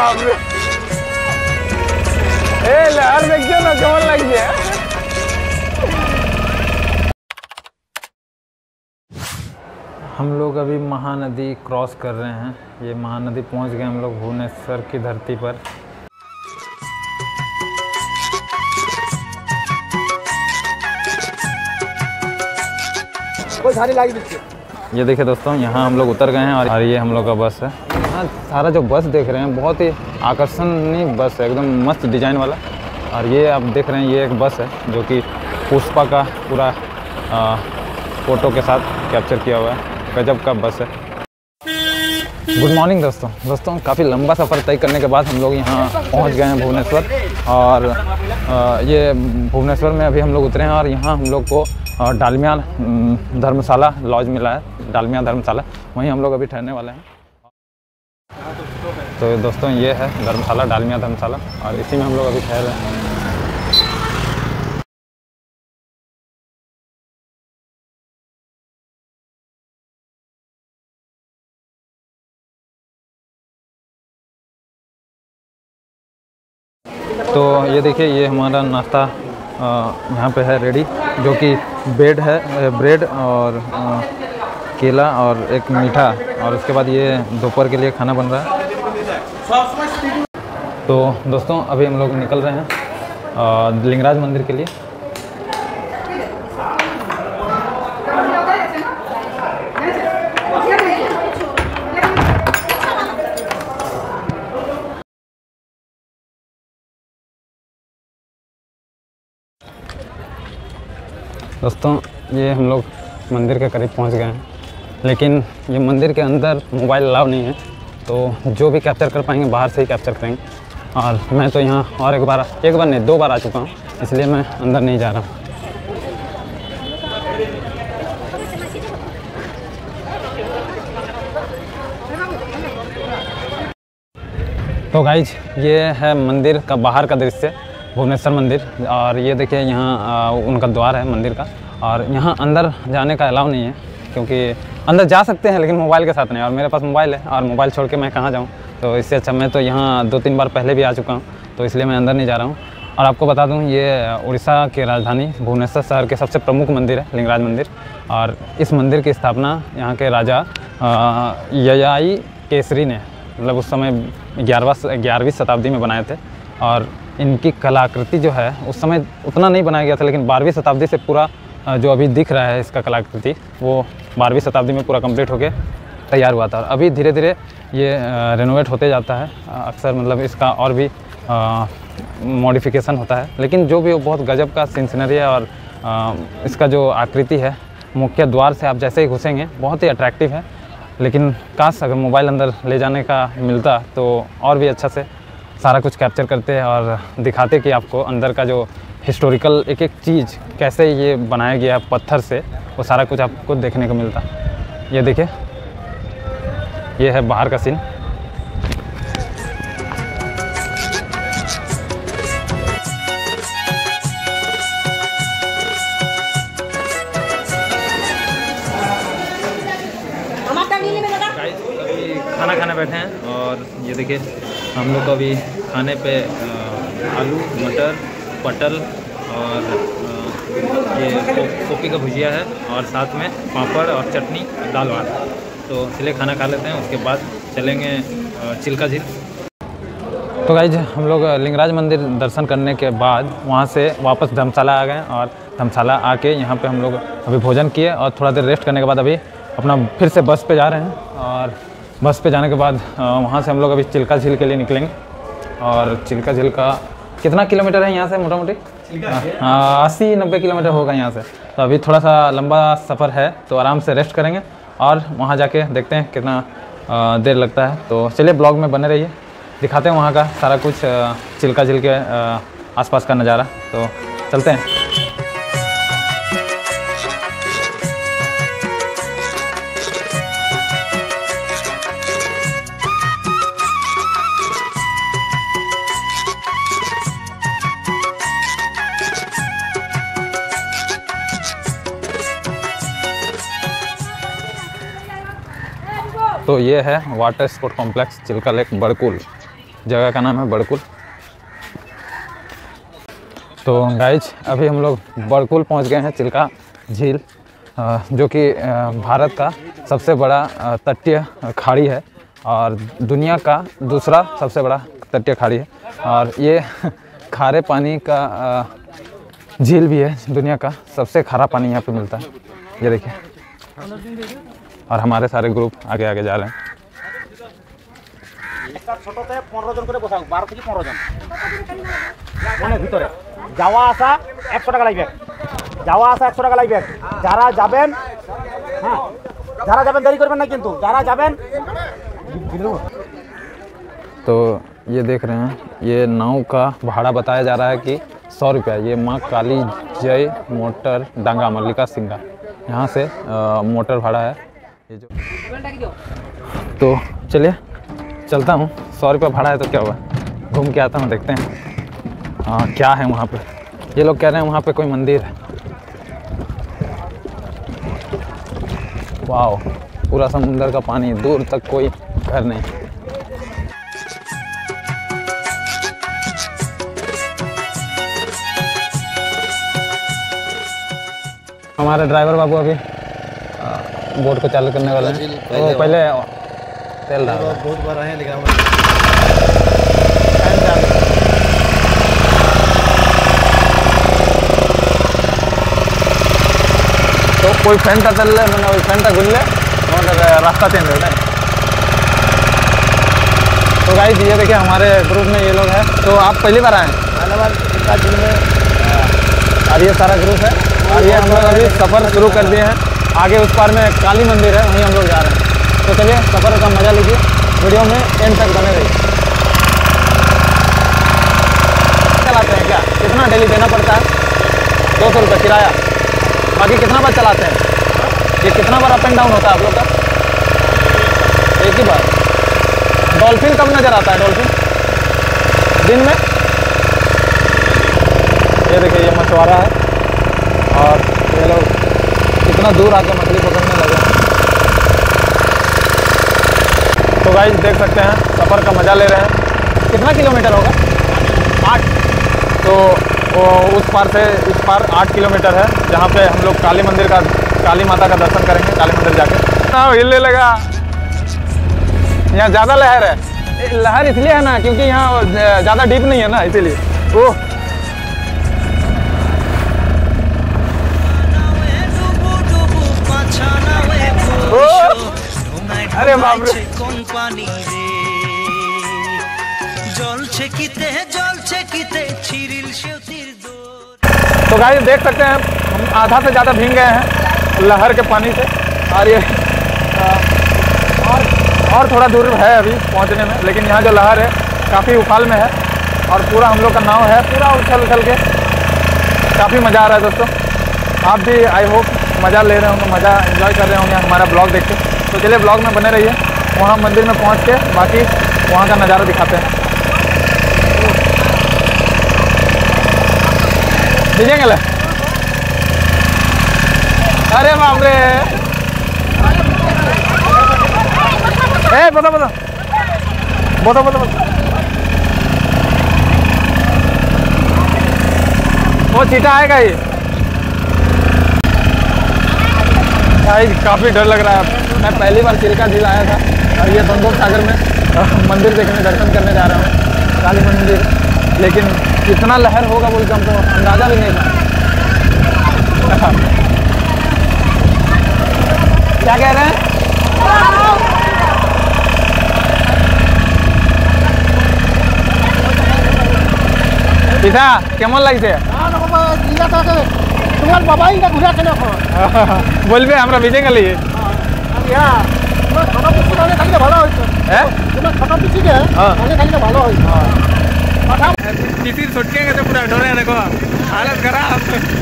बाप रे, ए लहर देखियो ना कौन लग गया। हम लोग अभी महानदी क्रॉस कर रहे हैं। ये महानदी पहुंच गए हम लोग भुवनेश्वर की धरती पर। ये देखिए दोस्तों, यहाँ हम लोग उतर गए हैं और ये हम लोग का बस है। यहाँ सारा जो बस देख रहे हैं बहुत ही आकर्षणीय बस है, एकदम मस्त डिजाइन वाला। और ये आप देख रहे हैं ये एक बस है जो कि पुष्पा का पूरा फ़ोटो के साथ कैप्चर किया हुआ है। गजब का बस है। गुड मॉर्निंग दोस्तों, काफ़ी लंबा सफ़र तय करने के बाद हम लोग यहाँ पहुँच गए हैं भुवनेश्वर। और ये भुवनेश्वर में अभी हम लोग उतरे हैं और यहाँ हम लोग को डालमिया धर्मशाला लॉज मिला है, डालमिया धर्मशाला, वहीं हम लोग अभी ठहरने वाले हैं। तो दोस्तों ये है धर्मशाला, डालमिया धर्मशाला, और इसी में हम लोग अभी ठहर रहे हैं। तो ये देखिए ये हमारा नाश्ता यहाँ पे है रेडी, जो कि ब्रेड और केला और एक मीठा, और उसके बाद ये दोपहर के लिए खाना बन रहा है। तो दोस्तों अभी हम लोग निकल रहे हैं लिंगराज मंदिर के लिए। दोस्तों ये हम लोग मंदिर के करीब पहुंच गए हैं, लेकिन ये मंदिर के अंदर मोबाइल अलाउ नहीं है, तो जो भी कैप्चर कर पाएंगे बाहर से ही कैप्चर करेंगे। और मैं तो यहाँ और एक बार नहीं 2 बार आ चुका हूँ, इसलिए मैं अंदर नहीं जा रहा हूँ। तो गाइज ये है मंदिर का बाहर का दृश्य, भुवनेश्वर मंदिर। और ये देखिए यहाँ उनका द्वार है मंदिर का, और यहाँ अंदर जाने का अलाउ नहीं है, क्योंकि अंदर जा सकते हैं लेकिन मोबाइल के साथ नहीं, और मेरे पास मोबाइल है और मोबाइल छोड़ के मैं कहाँ जाऊँ। तो इससे अच्छा मैं तो यहाँ 2-3 बार पहले भी आ चुका हूँ, तो इसलिए मैं अंदर नहीं जा रहा हूँ। और आपको बता दूँ ये उड़ीसा की राजधानी भुवनेश्वर शहर के सबसे प्रमुख मंदिर है, लिंगराज मंदिर। और इस मंदिर की स्थापना यहाँ के राजा ययाई केसरी ने, मतलब उस समय 11वीं शताब्दी में बनाए थे। और इनकी कलाकृति जो है उस समय उतना नहीं बनाया गया था, लेकिन 12वीं शताब्दी से पूरा जो अभी दिख रहा है इसका कलाकृति, वो 12वीं शताब्दी में पूरा कंप्लीट होके तैयार हुआ था। और अभी धीरे धीरे ये रेनोवेट होते जाता है, अक्सर मतलब इसका और भी मॉडिफिकेशन होता है। लेकिन जो भी वो बहुत गजब का सीनरी है, और इसका जो आकृति है, मुख्य द्वार से आप जैसे ही घुसेंगे बहुत ही अट्रैक्टिव है। लेकिन काश अगर मोबाइल अंदर ले जाने का मिलता तो और भी अच्छा से सारा कुछ कैप्चर करते और दिखाते कि आपको अंदर का जो हिस्टोरिकल एक एक चीज़ कैसे ये बनाया गया पत्थर से, वो सारा कुछ आपको देखने को मिलता। ये देखिए ये है बाहर का सीन। अभी खाना खाने बैठे हैं, और ये देखिए हम लोग को अभी खाने पे आलू मटर पटल और ये कोपी का भुजिया है, और साथ में पापड़ और चटनी दाल भात। तो इसलिए खाना खा लेते हैं, उसके बाद चलेंगे चिल्का झील। तो गाइज हम लोग लिंगराज मंदिर दर्शन करने के बाद वहाँ से वापस धर्मशाला आ गए, और धर्मशाला आके यहाँ पे हम लोग अभी भोजन किए और थोड़ा देर रेस्ट करने के बाद अभी अपना फिर से बस पे जा रहे हैं। और बस पे जाने के बाद वहाँ से हम लोग अभी चिल्का झील के लिए निकलेंगे। और चिल्का झील का कितना किलोमीटर है यहाँ से? मोटा मोटी 80-90 किलोमीटर होगा यहाँ से। तो अभी थोड़ा सा लंबा सफ़र है, तो आराम से रेस्ट करेंगे और वहाँ जाके देखते हैं कितना देर लगता है। तो चलिए ब्लॉग में बने रहिए, दिखाते हैं वहाँ का सारा कुछ चिल्का झील के आसपास का नज़ारा। तो चलते हैं। तो ये है water sport complex Chilika lake Barkul. जगह का नाम है बड़कुल। तो गाइज अभी हम लोग बड़कुल पहुंच गए हैं, चिल्का झील जो कि भारत का सबसे बड़ा तटीय खाड़ी है और दुनिया का दूसरा सबसे बड़ा तटीय खाड़ी है। और ये खारे पानी का झील भी है, दुनिया का सबसे खारा पानी यहाँ पे मिलता है। ये देखिए, और हमारे सारे ग्रुप आगे आगे जा रहे हैं। ছোটতে 15 জন করে বসাও, 12 থেকে 15 জন মনে ভিতরে যাওয়া আসা 100 টাকা লাগবে, যাওয়া আসা 100 টাকা লাগবে। যারা যাবেন, হ্যাঁ যারা যাবেন দেরি করবেন না, কিন্তু যারা যাবেন। तो ये देख रहे हैं, ये नाव का भाड़ा बताया जा रहा है कि 100 रुपया। ये माँ काली जय मोटर डांगा मल्लिका सिंगा, यहाँ से मोटर भाड़ा है ये जो। तो चलिए चलता हूँ, 100 रुपया भाड़ा है तो क्या हुआ, घूम के आता हूँ, देखते हैं क्या है वहाँ पे। ये लोग कह रहे हैं वहाँ पे कोई मंदिर है। वाह, पूरा समुंदर का पानी, दूर तक कोई घर नहीं। हमारे ड्राइवर बाबू अभी बोट को चालू करने वाले हैं। तो पहले तेल डाल, बहुत बार आए लेकिन तो कोई फ्रेंड का चल रहे मैंने, वही फ्रेंड का गुल्ले रास्ता चेंज हो जाए। तो गाइस ये देखिए हमारे ग्रुप में ये लोग हैं। तो आप पहली बार आए हैं झील में, और ये सारा ग्रुप है। और ये हम लोग अभी सफ़र शुरू कर दिए हैं। आगे उस पार में काली मंदिर है, वहीं हम लोग जा रहे हैं। तो चलिए सफ़र का मज़ा लीजिए, वीडियो में एंड तक बने रहिए। चलाते हैं क्या, कितना डेली देना पड़ता है? 200 रुपये किराया। बाकी कितना बार चलाते हैं? ये कितना बार अप एंड डाउन होता है आप लोग का? एक ही बार। डॉल्फिन कब नज़र आता है? डॉल्फिन दिन में। ये देखिए ये मछुआरा है और ये लोग कितना दूर आके मछली पकड़ने लगे हैं। तो गाइस देख सकते हैं सफ़र का मज़ा ले रहे हैं। कितना किलोमीटर होगा? 8। तो उस पार से इस पार 8 किलोमीटर है, जहाँ पे हम लोग काली मंदिर का, काली माता का दर्शन करेंगे काली मंदिर जाके। हाँ हिलने लगा, यहाँ ज़्यादा लहर है। लहर इसलिए है ना क्योंकि यहाँ ज़्यादा डीप नहीं है ना, इसीलिए। ओह अरे बाप रे, तो गाइस देख सकते हैं हम आधा से ज़्यादा भीग गए हैं लहर के पानी से। और ये और थोड़ा दूर है अभी पहुंचने में, लेकिन यहाँ जो लहर है काफ़ी उफाल में है और पूरा हम लोग का नाव है पूरा उछल उछल के। काफ़ी मज़ा आ रहा है दोस्तों, आप भी आई होप मज़ा ले रहे होंगे, मज़ा एंजॉय कर रहे होंगे हमारा ब्लॉग देख के। तो चलिए ब्लॉग में बने रहिए, वहाँ मंदिर में पहुँच के बाकी वहाँ का नज़ारा दिखाते हैं। दीजिएंगे ले, अरे बाप रे, बता वो चीटा आएगा ये। काफ़ी डर लग रहा है। मैं पहली बार चिल्का झील आया था और ये बंदोक सागर में मंदिर देखने, दर्शन करने जा रहा हूँ काली मंदिर, लेकिन कितना लहर होगा बोल के हमको अंदाज़ा भी नहीं था। क्या कह रहे हैं? পিঠা কেমন লাগছে? তোমার বাবাই না ঘুরে কেন বলবে আমরা ভিজে গেলি। ভালো হয়েছে, হ্যাঁ তোমার ছোট পিছিয়ে ভালো হয়েছে। किसी छुटके गए पूरा डरे, देखो हालत खराब।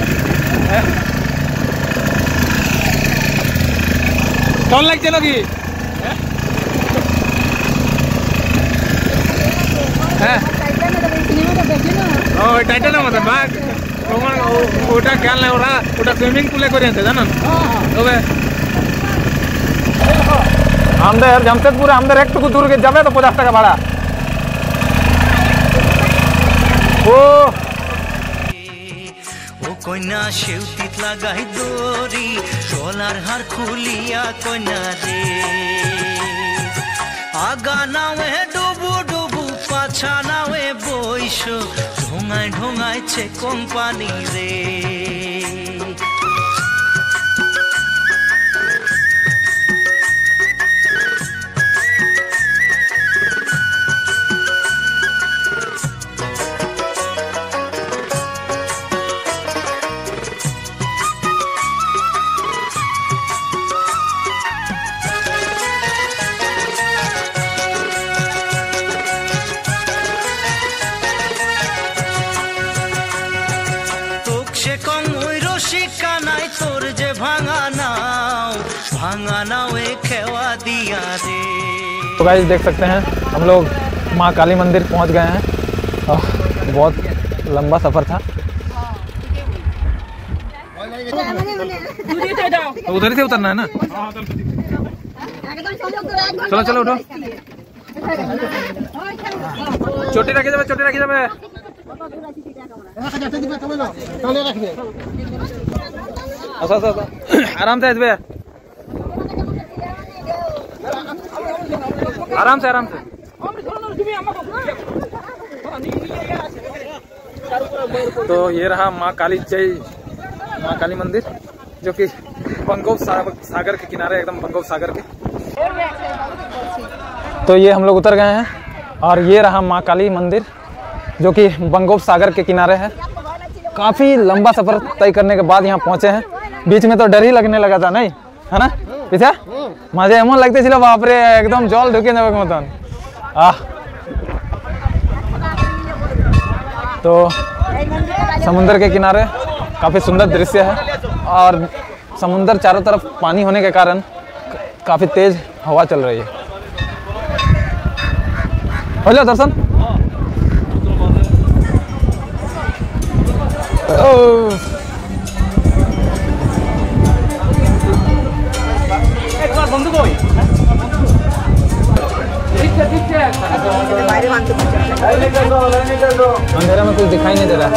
कौन लग चलोगी? टाइटन मतलब बाग ওটা খেয়াল নাই, ওটা সুইমিং পুলে করে আনতে জানেন। তবে আমাদের জামশেদপুরে আমাদের একটু দূর যাবে তো 50 টাকা ভাড়া। ও কন্যা সেউতিত লাগাই দড়ি গলার হার খুলিয়া কন্যা রে আগা নাওয়ে ডুবু ডুবু পাছা নাওয়ে বইস ঢোঙায় ঢোঙাইছে কোম্পানি রে तो गाइस देख सकते हैं हम लोग माँ काली मंदिर पहुँच गए हैं। बहुत लंबा सफ़र था। तो उधर से उतरना है ना। चलो चलो उठो। चोटी रखी जाए चोटी रखी जाए। आराम से आराम से आराम से। तो ये रहा माँ काली मंदिर जो कि बंगोपसागर के किनारे एकदम बंगोपसागर के। तो ये हम लोग उतर गए हैं और ये रहा माँ काली मंदिर जो कि बंगोपसागर के किनारे है। काफ़ी लंबा सफ़र तय करने के बाद यहाँ पहुँचे हैं। बीच में तो डर ही लगने लगा था नहीं है ना पीछे मजे एमन लगते छिलो बाप रे एकदम जल ढुके जाबे मतन। तो समुद्र के किनारे काफ़ी सुंदर दृश्य है और समुद्र चारों तरफ पानी होने के कारण काफ़ी तेज हवा चल रही है। हो जाओ दर्शन। अंधेरा में कुछ दिखाई नहीं दे रहा है।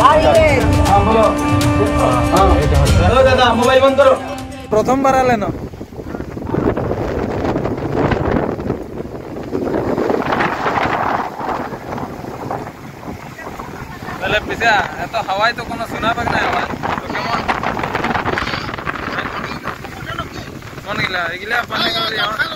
मोबाइल बंद करो। प्रथम बार आले ना पहले पीछे तो हवाई तो कोनो सुना पाक नहीं हवा तो केमन कौन गिला पानी कर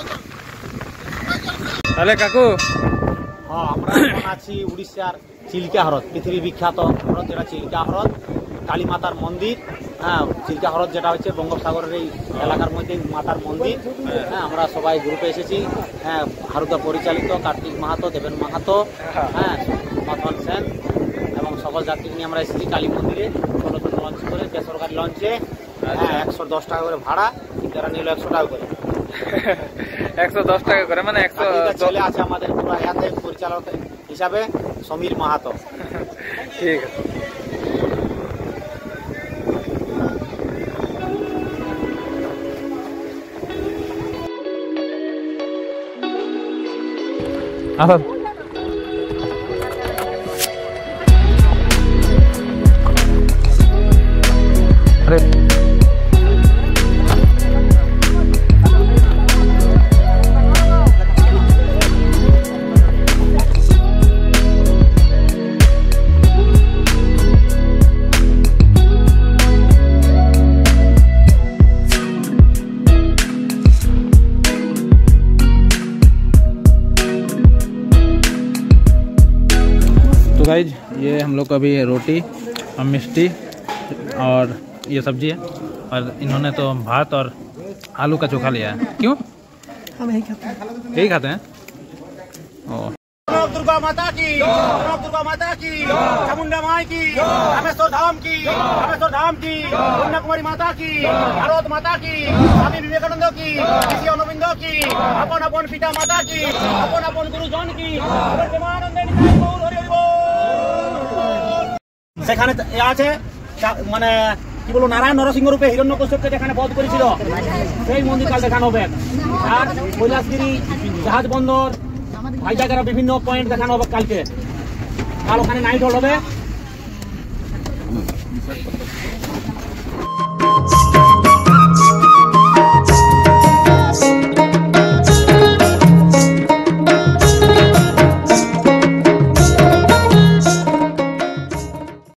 তাহলে কাকু আমরা এখন আছি উড়িষ্যার চিল্কা হ্রদ পৃথিবী বিখ্যাত হ্রদ যেটা চিল্কা হ্রদ কালী মাতার মন্দির। হ্যাঁ চিল্কা হ্রদ যেটা হচ্ছে বঙ্গোপসাগরের এই এলাকার মধ্যে মাতার মন্দির। হ্যাঁ আমরা সবাই গ্রুপে এসেছি। হ্যাঁ হারুদা পরিচালিত কার্তিক মাহাতো দেবেন মাহাতো হ্যাঁ মাথন সেন এবং সকল যাত্রী নিয়ে আমরা এসেছি কালী মন্দিরে ছোটো ছোটো লঞ্চ করে বেসরকারি লঞ্চে। হ্যাঁ 110 টাকা করে ভাড়া টিকারা নিল 100 টাকা করে 110 টাকা করে মানে 100 চলে আছে আমাদের পুরো ইয়াতে পরিচালক হিসাবে সমীর মাহাতো। ঠিক আছে আচ্ছা अरे गाइज ये हम लोग का भी रोटी और मिष्टी और ये सब्जी है और इन्होंने तो भात और आलू का चोखा लिया है। क्यों हम यही खाते हैं दुर्गा माता की दुर्गा माता की चामुंडा माई की रामेश्वर धाम की कन्याकुमारी माता की भारत माता की स्वामी विवेकानंद की ऋषि अरविंद की अपन अपन पिता माता की अपन अपन गुरुजन की সেখানে আছে মানে কি বলবো নারায়ণ নরসিংহ রূপে হিরণ্যকশ্যপকে যেখানে বধ করেছিল সেই মন্দির কাল দেখানো হবে। আর কৈলাসগিরি জাহাজ বন্দর ভাইজাগের বিভিন্ন পয়েন্ট দেখানো হবে কালকে। কাল ওখানে নাইট হল হবে বিষয়পত্র